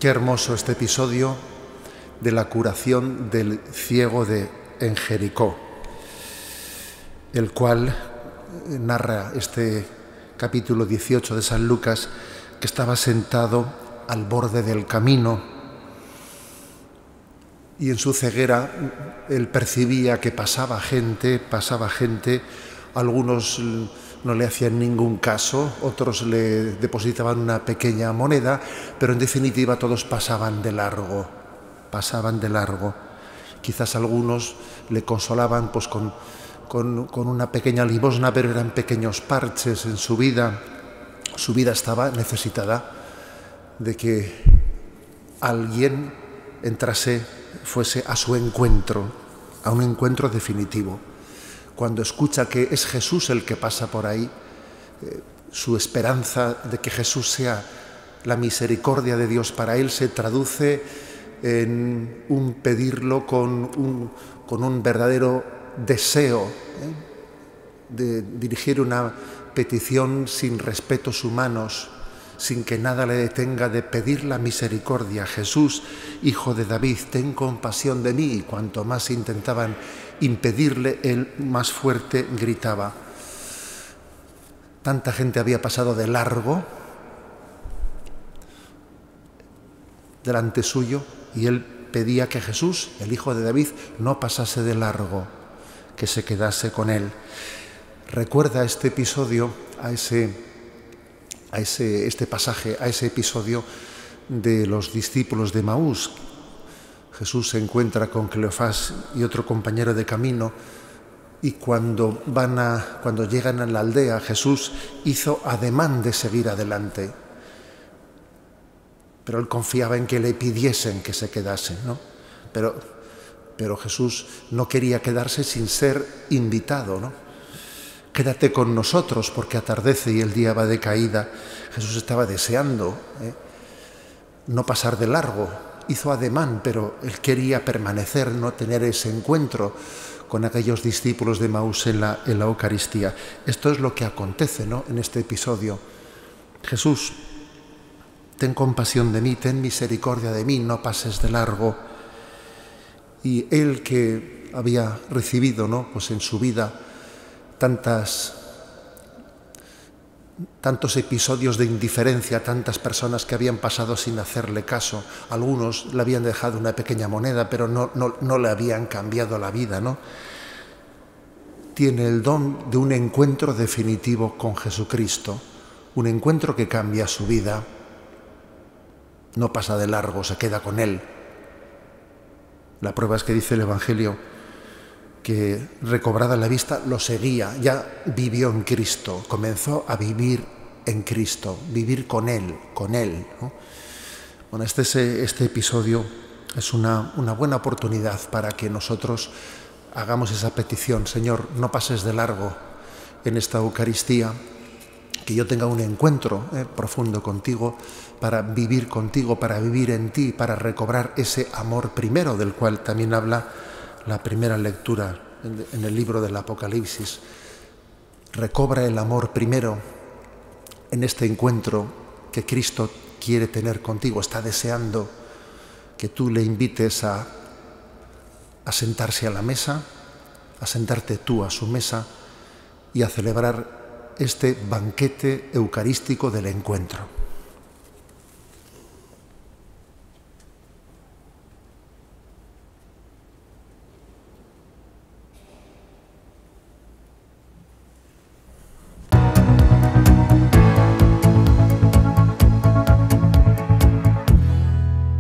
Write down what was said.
Qué hermoso este episodio de la curación del ciego en Jericó, el cual narra este capítulo 18 de San Lucas, que estaba sentado al borde del camino y en su ceguera él percibía que pasaba gente, algunos no le hacían ningún caso, otros le depositaban una pequeña moneda, pero en definitiva todos pasaban de largo. Quizás algunos le consolaban pues con una pequeña limosna, pero eran pequeños parches en su vida. Su vida estaba necesitada de que alguien fuese a su encuentro, a un encuentro definitivo. Cuando escucha que es Jesús el que pasa por ahí, su esperanza de que Jesús sea la misericordia de Dios para él se traduce en un pedirlo con un verdadero deseo, de dirigir una petición sin respetos humanos, sin que nada le detenga de pedir la misericordia. Jesús, Hijo de David, ten compasión de mí. Y cuanto más intentaban impedirle, él más fuerte gritaba. Tanta gente había pasado de largo delante suyo y él pedía que Jesús, el Hijo de David, no pasase de largo, que se quedase con él. Recuerda este episodio este pasaje, a ese episodio de los discípulos de Emaús. Jesús se encuentra con Cleofás y otro compañero de camino, y cuando llegan a la aldea, Jesús hizo ademán de seguir adelante, pero él confiaba en que le pidiesen que se quedase, ¿no? Pero Jesús no quería quedarse sin ser invitado, ¿no? Quédate con nosotros porque atardece y el día va de caída. Jesús estaba deseando no pasar de largo. Hizo ademán, pero él quería permanecer, no tener ese encuentro con aquellos discípulos de Emaús en la Eucaristía. Esto es lo que acontece, ¿no?, en este episodio. Jesús, ten compasión de mí, ten misericordia de mí, no pases de largo. Y él, que había recibido, ¿no?, pues en su vida tantos episodios de indiferencia, tantas personas que habían pasado sin hacerle caso. Algunos le habían dejado una pequeña moneda, pero no le habían cambiado la vida, ¿no? Tiene el don de un encuentro definitivo con Jesucristo, un encuentro que cambia su vida. No pasa de largo, se queda con él. La prueba es que dice el Evangelio que, recobrada la vista, lo seguía, ya vivió en Cristo, comenzó a vivir en Cristo, vivir con Él, ¿no? Bueno, este episodio es una buena oportunidad para que nosotros hagamos esa petición. Señor, no pases de largo en esta Eucaristía, que yo tenga un encuentro profundo contigo, para vivir contigo, para vivir en ti, para recobrar ese amor primero del cual también habla la primera lectura en el libro del Apocalipsis. Recobra el amor primero en este encuentro que Cristo quiere tener contigo. Está deseando que tú le invites a sentarse a la mesa, a sentarte tú a su mesa y a celebrar este banquete eucarístico del encuentro.